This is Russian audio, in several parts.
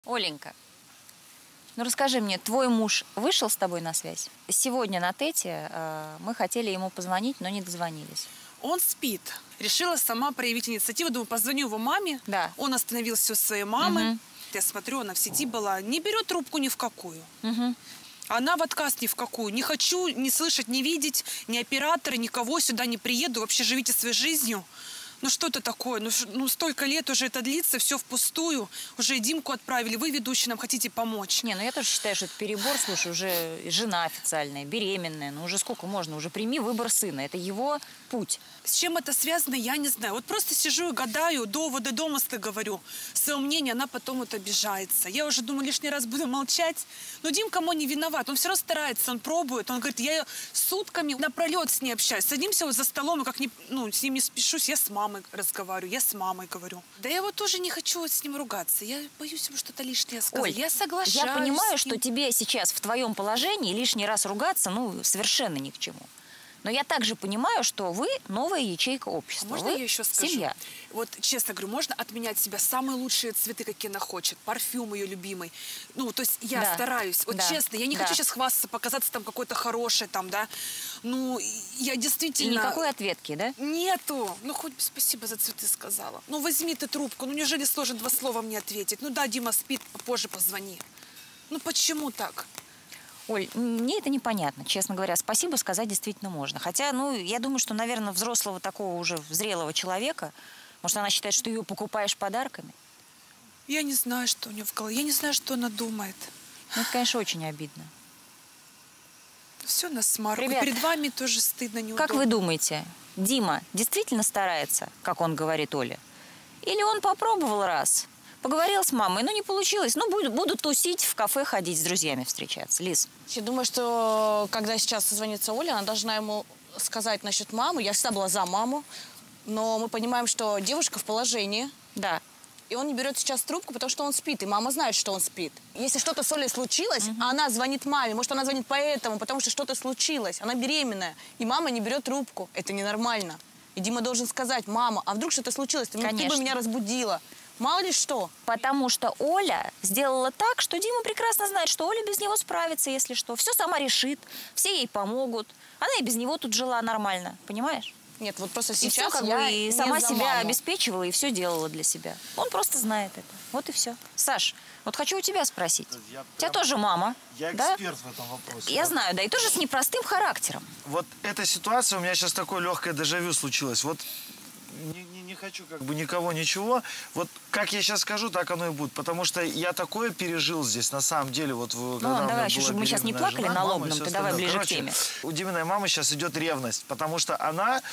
Оленька, ну расскажи мне, твой муж вышел с тобой на связь? Сегодня на ТЭТе мы хотели ему позвонить, но не дозвонились. Он спит. Решила сама проявить инициативу. Думаю, позвоню его маме. Да. Он остановился у своей мамы. Я смотрю, она в сети была. Не берет трубку ни в какую. Она в отказ ни в какую. Не хочу ни слышать, ни видеть, ни оператора, никого сюда не приеду. Вообще живите своей жизнью. Ну что это такое? Ну столько лет уже это длится, все впустую. Уже и Димку отправили. Вы, ведущий, нам хотите помочь. Не, ну я тоже считаю, что это перебор. Слушай, уже жена официальная, беременная. Ну уже сколько можно? Уже прими выбор сына. Это его путь. С чем это связано, я не знаю. Вот просто сижу и гадаю, доводы, домыслы говорю. Свое мнение, она потом вот обижается. Я уже думаю, лишний раз буду молчать. Но Димка мой не виноват. Он все равно старается, он пробует. Он говорит, я сутками напролет с ней общаюсь. Садимся вот за столом, и как с ним не спешусь, я с мамой разговариваю, я с мамой говорю. Да я вот тоже не хочу с ним ругаться. Я боюсь ему что-то лишнее сказать. Оль, я соглашаюсь. Я понимаю, что тебе сейчас в твоем положении лишний раз ругаться, ну, совершенно ни к чему. Но я также понимаю, что вы новая ячейка общества. Можно я еще скажу? Семья. Вот честно говорю, можно отменять себя самые лучшие цветы, какие она хочет, парфюм ее любимый. Ну, то есть я стараюсь. Вот честно, я не хочу сейчас хвастаться, показаться там какой-то хорошей там, да. Ну, я действительно... И никакой ответки, да? Нету. Ну, хоть бы спасибо за цветы сказала. Ну, возьми ты трубку. Ну, неужели сложно два слова мне ответить? Ну да, Дима спит, попозже позвони. Ну, почему так? Оль, мне это непонятно, честно говоря. Спасибо сказать действительно можно. Хотя, ну, я думаю, что, наверное, взрослого такого уже зрелого человека, может, она считает, что ты ее покупаешь подарками? Я не знаю, что у нее в голове. Я не знаю, что она думает. Ну, это, конечно, очень обидно. Все на смарку. Ребят, перед вами тоже стыдно, неудобно. Как вы думаете, Дима действительно старается, как он говорит Оле? Или он попробовал раз, поговорил с мамой, но не получилось. Ну, буду тусить, в кафе ходить, с друзьями встречаться. Лиз. Я думаю, что когда сейчас созвонится Оля, она должна ему сказать насчет мамы. Я всегда была за маму, но мы понимаем, что девушка в положении. Да. И он не берет сейчас трубку, потому что он спит, и мама знает, что он спит. Если что-то с Олей случилось, она звонит маме. Может, она звонит поэтому, потому что что-то случилось. Она беременная, и мама не берет трубку. Это ненормально. И Дима должен сказать, мама, а вдруг что-то случилось? Ты бы меня разбудила. Мало ли что. Потому что Оля сделала так, что Дима прекрасно знает, что Оля без него справится, если что. Все сама решит, все ей помогут. Она и без него тут жила нормально, понимаешь? Нет, вот просто И сейчас все, я и сама себя обеспечивала, и все делала для себя. Он просто знает это. Вот и все. Саш, вот хочу у тебя спросить. У тебя тоже мама. Я эксперт в этом вопросе. Я знаю, да, и тоже с непростым характером. Вот эта ситуация, у меня сейчас такое легкое дежавю случилось. Вот не хочу как бы никого, ничего. Вот как я сейчас скажу, так оно и будет. Потому что я такое пережил здесь, на самом деле. Вот, когда давай, чтобы мы сейчас не плакали на лобном, ты давай ближе к теме. У Диминой мамы сейчас идет ревность, потому что она,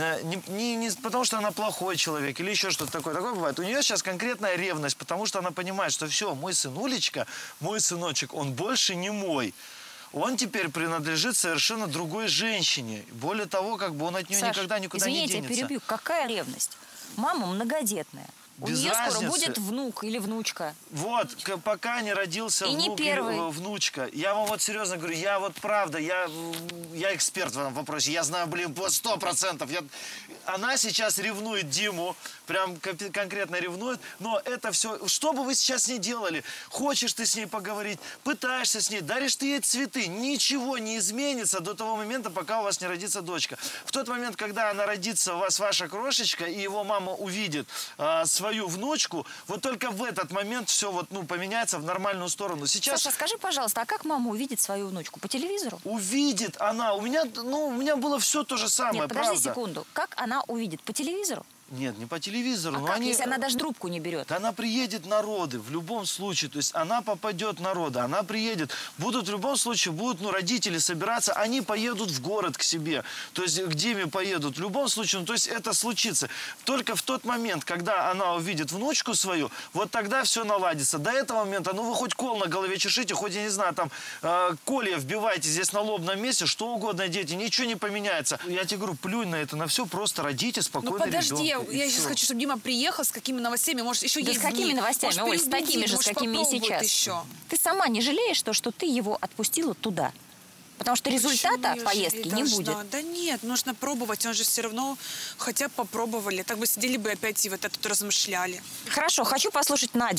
не потому что она плохой человек или еще что-то такое. Такое бывает. У нее сейчас конкретная ревность, потому что она понимает, что все, мой сынулечка, мой сыночек, он больше не мой. Он теперь принадлежит совершенно другой женщине. Более того, как бы он от нее Саш, никогда никуда не денется. Извините, я перебью. Какая ревность? Мама многодетная. У нее скоро будет внук или внучка. Вот, пока не родился внук или внучка. Я вам вот серьезно говорю, я вот правда, я эксперт в этом вопросе. Я знаю, блин, по 100%. Она сейчас ревнует Диму, прям конкретно ревнует. Но это все, что бы вы сейчас с ней делали? Хочешь ты с ней поговорить, пытаешься с ней, даришь ты ей цветы. Ничего не изменится до того момента, пока у вас не родится дочка. В тот момент, когда она родится, у вас ваша крошечка, и его мама увидит свою внучку, вот только в этот момент все вот, поменяется в нормальную сторону. Сейчас... Саша, скажи, пожалуйста, а как мама увидит свою внучку? По телевизору? Увидит она. У меня было все то же самое, Нет, подожди правда. секунду. Как она увидит? По телевизору? Нет, не по телевизору. А как, если она даже трубку не берет? Да она приедет на роды в любом случае. То есть она попадет на роды, она приедет. Будут в любом случае, родители собираться, они поедут в город к себе. То есть к Диме поедут. В любом случае, то есть это случится. Только в тот момент, когда она увидит внучку свою, вот тогда все наладится. До этого момента, вы хоть кол на голове чешите, хоть, я не знаю, там, колья вбивайте здесь на лобном месте, что угодно, дети, ничего не поменяется. Я тебе говорю, плюнь на это, на все, просто родите спокойно ребенка. Я сейчас хочу, чтобы Дима приехал, с какими новостями, может, еще есть. С какими новостями, Оль, с такими же, с какими и сейчас. Еще. Ты сама не жалеешь, что ты его отпустила туда? Потому что результата поездки не будет. Да нет, нужно пробовать, он же все равно хотя бы попробовали. Так бы сидели бы опять и вот это тут размышляли. Хорошо, хочу послушать Надю.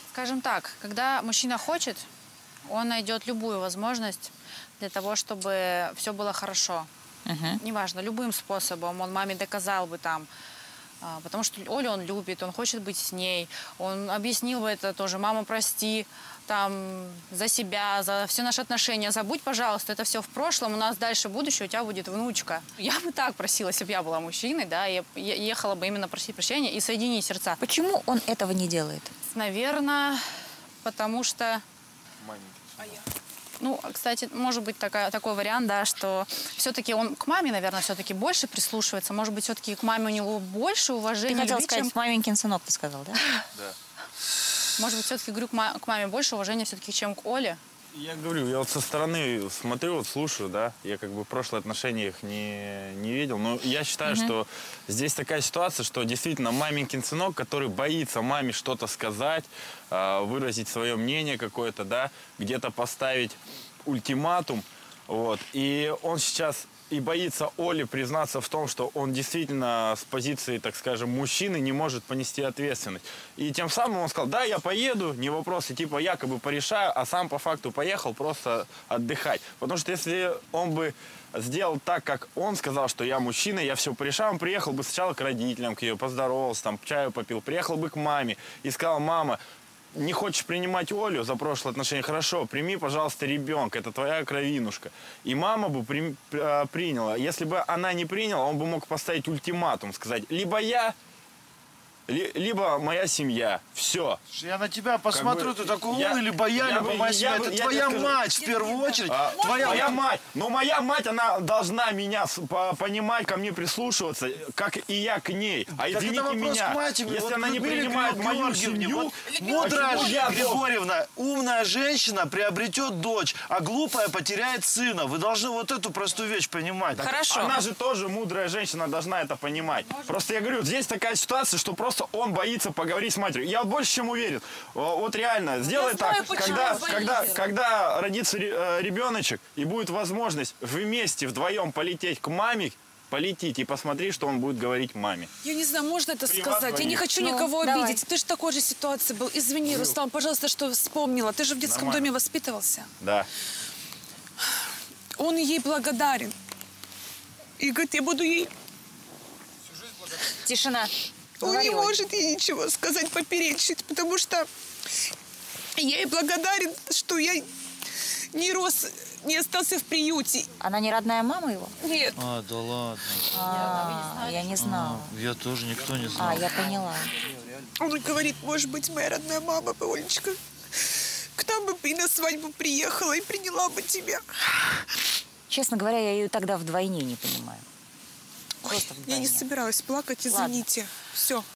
Скажем так, когда мужчина хочет, он найдет любую возможность для того, чтобы все было хорошо. Неважно, любым способом. Он маме доказал бы там, потому что Олю он любит, он хочет быть с ней. Он объяснил бы это тоже. Мама, прости, там, за себя, за все наши отношения. Забудь, пожалуйста, это все в прошлом. У нас дальше будущее, у тебя будет внучка. Я бы так просила, если бы я была мужчиной, да, я ехала бы именно просить прощения и соединить сердца. Почему он этого не делает? Наверное, потому что... Ну, кстати, может быть такой вариант, да, что все-таки он к маме, наверное, все-таки больше прислушивается. Может быть, все-таки к маме у него больше уважения. Ты хотел любви, сказать, маменькин сынок, ты сказал, да? Да. Может быть, все-таки, говорю, к маме больше уважения все-таки, чем к Оле. Я говорю, я вот со стороны смотрю, вот слушаю, да, я как бы в прошлые отношения их не видел, но я считаю, что здесь такая ситуация, что действительно маменькин сынок, который боится маме что-то сказать, выразить свое мнение какое-то, да, где-то поставить ультиматум, вот, и он сейчас и боится Оле признаться в том, что он действительно с позиции, так скажем, мужчины не может понести ответственность. И тем самым он сказал, да, я поеду, не вопрос, и типа якобы порешаю, а сам по факту поехал просто отдыхать. Потому что если он бы сделал так, как он сказал, что я мужчина, я все порешаю, он приехал бы сначала к родителям, к ее, поздоровался, там, чаю попил, приехал бы к маме и сказал, мама, не хочешь принимать Олю за прошлые отношения? Хорошо, прими, пожалуйста, ребенка, это твоя кровинушка. И мама бы приняла. Если бы она не приняла, он бы мог поставить ультиматум, сказать, либо я, либо моя семья. Все. Я на тебя посмотрю, ты такой умный, либо я либо моя семья. Это твоя мать в первую очередь. Моя мать. Но моя мать, она должна меня понимать, ко мне прислушиваться, как и я к ней. А Так извините это вопрос меня, к матери. если Вот она не Людмиле принимает мою семью, вот мудрая почему я Григорьевна, умная женщина приобретет дочь, а глупая потеряет сына. Вы должны вот эту простую вещь понимать. Хорошо. Она же тоже мудрая женщина, должна это понимать. Просто я говорю, здесь такая ситуация, что просто он боится поговорить с матерью. Я больше чем уверен. Вот реально, сделай так, когда родится ребеночек и будет возможность вместе, вдвоем полететь к маме, полетите и посмотри, что он будет говорить маме. Я не знаю, можно это При сказать? вас Я не хочу Ну, никого давай. обидеть. Ты же в такой же ситуации был. Извини, Руслан, пожалуйста, что вспомнила. Ты же в детском Нормально. доме воспитывался. Да. Он ей благодарен. И говорит, я буду ей... Тишина. Он не Говори, Оль. может ей ничего сказать, поперечить, потому что я ей благодарен, что я не рос, не остался в приюте. Она не родная мама его? Нет. А, да ладно. Я не знала. Я тоже никто не знал. Я поняла. Он говорит, может быть, моя родная мама бы, Олечка, к нам бы и на свадьбу приехала и приняла бы тебя. Честно говоря, я ее тогда вдвойне не понимаю. Просто Я не вдвойне. собиралась плакать, Ладно. извините. Все.